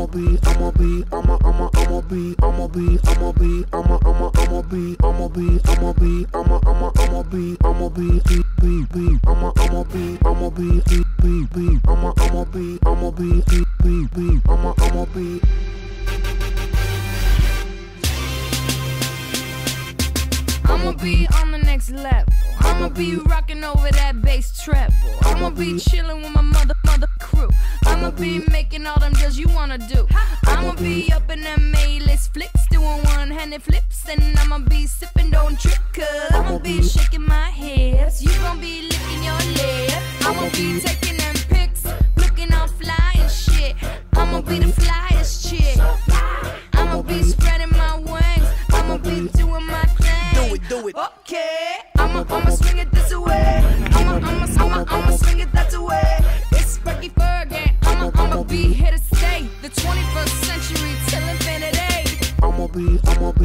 I'ma be on the next level. I'ma be rocking over that bass treble. I'ma be chilling with my mother crew. I'ma be making all them deals you wanna do. I'ma be up in them A-list flicks, doing one-handed flips, and I'ma be sipping, don't trip, cause I'ma be shaking my hips. You gon' be licking your lips. I'ma be taking them pics, looking all fly and shit. I'ma be the flyest chick. I'ma be spreading my wings. I'ma be doing my thing. Do it. Okay, I'ma swing it this way. I'ma swing it that way. It's Frankie Fergie. I'ma be here to stay. The 21st century till infinity. I'ma be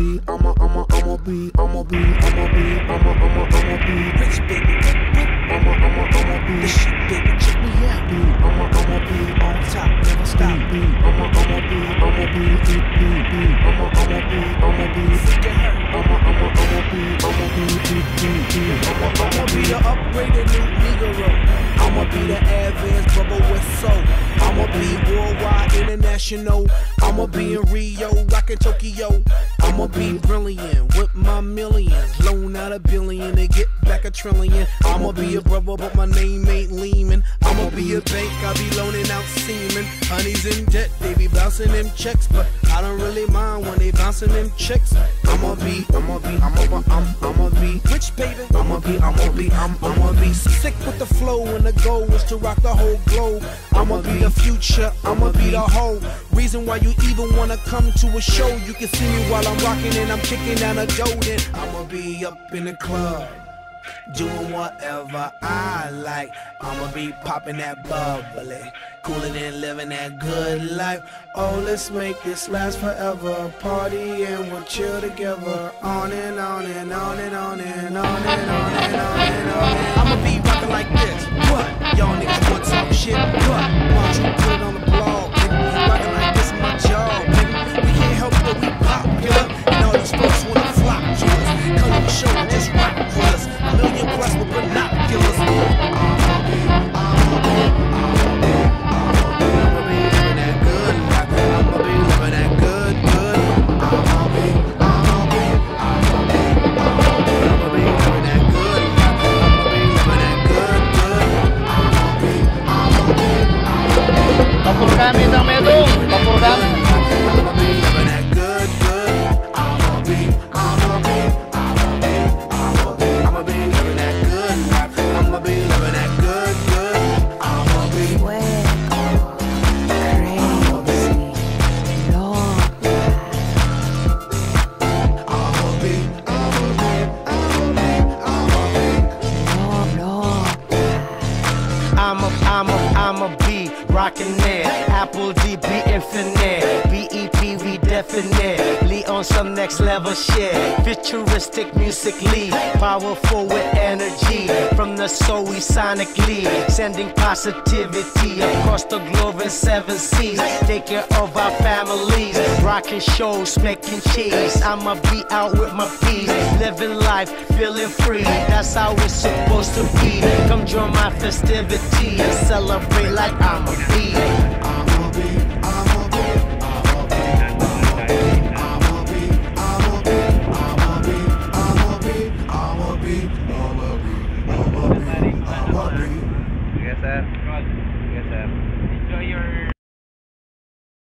Rich baby, I'ma be the shit baby, check me out. I'ma be On top, never stop. I'ma be the upgraded new Negro. I'ma be the advanced bubble with soul. I'ma be worldwide, international. I'ma be in Rio, rockin' Tokyo. I'ma be brilliant with my millions. Loan out $1 billion to get back $1 trillion. I'ma be a brother, but my name ain't Lehman. I'ma be a bank, I be loaning out semen. Honey's in debt, they be bouncing them checks, but I don't really mind when they bouncing them checks. I'ma be rich, baby. I'ma be sick with the flow, and the goal is to rock the whole globe. I'ma be the future, I'ma be the whole reason why you even wanna come to a show. You can see me while I'm rocking and I'm kicking down a dough. Then I'ma be up in the club, doing whatever I like. I'ma be popping that bubbly, cooling and living that good life. Oh, let's make this last forever. Party and we'll chill together. On and on and on and on and on and on and on and on. I'ma be rocking like this. What? Y'all niggas want some shit? What? Why don't you put it on the blog, nigga? Rocking like this is my job, nigga. We can't help it that we popular, and all these folks wanna flock to us. Come to the show and just rock with us. $1 million plus with binoculars. I'ma be living that good life. I'ma be living that good. I'ma be living that good life. I'ma be living that good. Vapor kami ng medong, vapor kami. I'ma be living that good. I'ma be living that good life. I'ma be living that good. I'ma be I'ma be rockin' it. Apple D, be infinite. BEP, we definitely on some next level shit. Futuristic musically, powerful with energy. From the soul, we sonically sending positivity across the globe in 7 seas. Take care of our families, rocking shows, making cheese. I'ma be out with my peace, living life, feeling free. That's how it's supposed to be. Come join my festivity and celebrate like I'ma be. Yes, sir.